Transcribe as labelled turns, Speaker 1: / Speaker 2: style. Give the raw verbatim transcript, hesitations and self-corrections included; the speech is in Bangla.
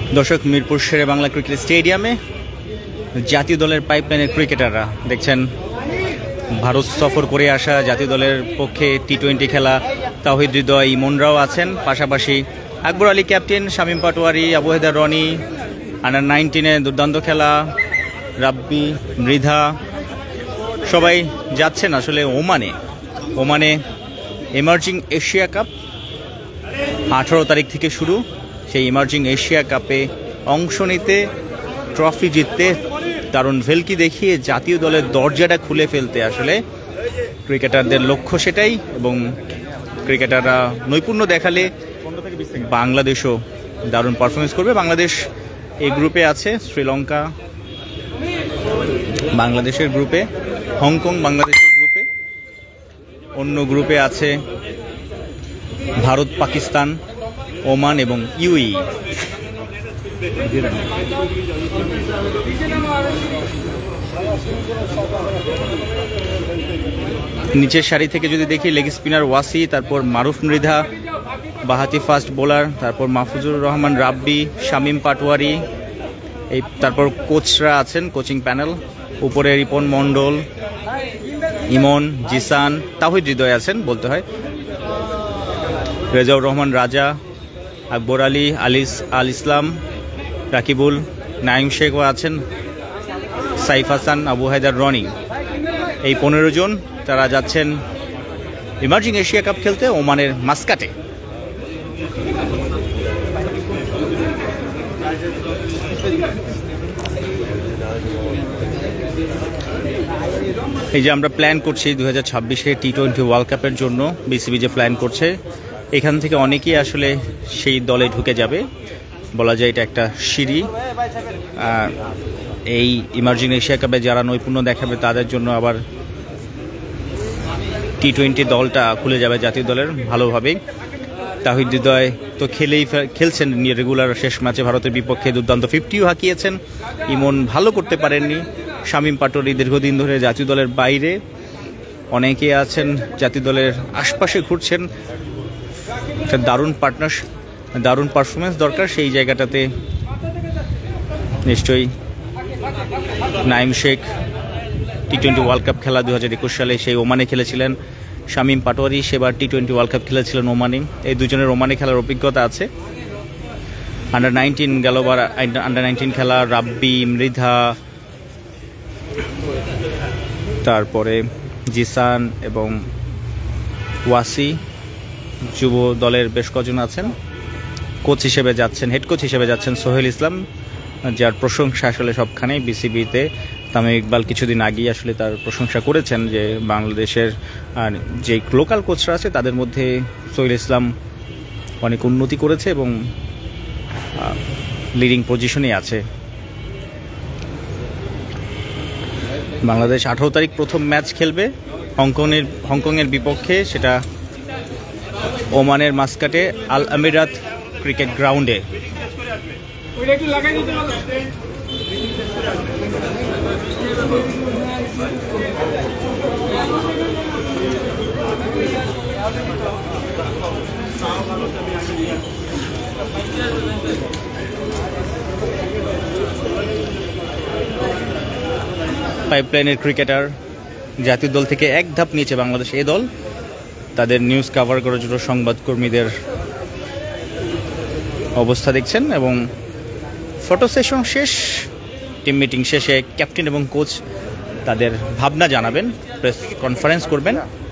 Speaker 1: দর্শক, মিরপুর শেরে বাংলা ক্রিকেট স্টেডিয়ামে জাতীয় দলের পাইপলাইনের ক্রিকেটাররা দেখছেন ভারত সফর করে আসা জাতীয় দলের পক্ষে টি টোয়েন্টি খেলা তাওহিদ হৃদয়, ইমনরাও আছেন। পাশাপাশি আকবর আলী ক্যাপ্টেন, শামীম পাটোয়ারি, আবু হেদার রনি, আন্ডার নাইনটিনে দুর্দান্ত খেলা রাব্বি, মৃধা, সবাই যাচ্ছেন আসলে ওমানে। ওমানে এমার্জিং এশিয়া কাপ আঠারো তারিখ থেকে শুরু। সেই ইমার্জিং এশিয়া কাপে অংশ নিতে, ট্রফি জিততে, দারুণ ভেলকি দেখিয়ে জাতীয় দলের দরজাটা খুলে ফেলতে আসলে ক্রিকেটারদের লক্ষ্য সেটাই। এবং ক্রিকেটাররা নৈপুণ্য দেখালে বাংলাদেশও দারুণ পারফরমেন্স করবে। বাংলাদেশ এই গ্রুপে আছে, শ্রীলঙ্কা বাংলাদেশের গ্রুপে, হংকং বাংলাদেশের গ্রুপে, অন্য গ্রুপে আছে ভারত, পাকিস্তান, ওমান এবং ইউএই। নিচের সারি থেকে যদি দেখি, লেগ স্পিনার ওয়াসি, তারপর মারুফ মৃধা, বাহাতি ফাস্ট বোলার, তারপর মাহফুজুর রহমান রাব্বি, শামীম পাটোয়ারি, এই তারপর কোচরা আছেন, কোচিং প্যানেল। উপরে রিপন মন্ডল, ইমন, জিসান, তাওহিদ হৃদয় আছেন বলতে হয়, রেজাউর রহমান রাজা, আকবর আলী, আলিস আল ইসলাম, রাকিবুল, নাইম শেখও আছেন, সাইফ হাসান, আবু হায়দার রনি। এই পনেরো জন তারা যাচ্ছেন ইমার্জিং এশিয়া কাপ খেলতে ওমানের মাস্কাটে। এই যে আমরা প্ল্যান করছি দু হাজার ছাব্বিশে টি টোয়েন্টি ওয়ার্ল্ড কাপের জন্য, বিসিবি যে প্ল্যান করছে, এখান থেকে অনেকেই আসলে সেই দলে ঢুকে যাবে। বলা যায় এটা একটা সিঁড়ি। এই ইমার্জিং এশিয়া কাপে যারা নৈপুণ্য দেখাবে তাদের জন্য আবার টি টোয়েন্টি দলটা খুলে যাবে জাতীয় দলের ভালোভাবেই। তাওহিদ হৃদয় তো খেলেই খেলছেন রেগুলার, শেষ ম্যাচে ভারতের বিপক্ষে দুর্দান্ত ফিফটিও হাঁকিয়েছেন। ইমন ভালো করতে পারেননি। শামীম পাটোয়ারি দীর্ঘদিন ধরে জাতীয় দলের বাইরে, অনেকে আছেন জাতীয় দলের আশপাশে ঘুরছেন। একটা দারুণ পার্টনার, দারুণ পারফরমেন্স দরকার সেই জায়গাটাতে। নিশ্চয়ই Naim Sheikh T twenty world cup খেলা দু হাজার একুশ সালে সেই ওমানে খেলেছিলেন। শামীম পাটোয়ারি সেবার টি টোয়েন্টি ওয়ার্ল্ড কাপ খেলেছিলেন ওমানে। এই দুজনের ওমানে খেলার অভিজ্ঞতা আছে। আন্ডার নাইনটিন গেলবার আন্ডার নাইনটিন খেলা রাব্বি, মৃধা, তারপরে জিসান এবং ওয়াসি, যুব দলের বেশ কজন আছেন। কোচ হিসেবে যাচ্ছেন, হেড কোচ হিসেবে যাচ্ছেন সোহেল ইসলাম, যার প্রশংসা আসলে সবখানেই। বিসিবিতে তামিম ইকবাল কিছুদিন আগেই আসলে তার প্রশংসা করেছেন যে বাংলাদেশের যে লোকাল কোচরা আছে তাদের মধ্যে সোহেল ইসলাম অনেক উন্নতি করেছে এবং লিডিং পজিশনে আছে। বাংলাদেশ আঠারো তারিখ প্রথম ম্যাচ খেলবে হংকংয়ের হংকংয়ের বিপক্ষে, সেটা ওমানের মাস্কাটে আল আমিরাত ক্রিকেট গ্রাউন্ডে। পাইপলাইনের ক্রিকেটার জাতীয় দল থেকে এক ধাপ নিচে বাংলাদেশ এ দল। তাদের নিউজ কভার করার জন্য সংবাদকর্মীদের অবস্থা দেখছেন এবং ফটো সেশন শেষ, টিম মিটিং শেষে ক্যাপ্টেন এবং কোচ তাদের ভাবনা জানাবেন, প্রেস কনফারেন্স করবেন।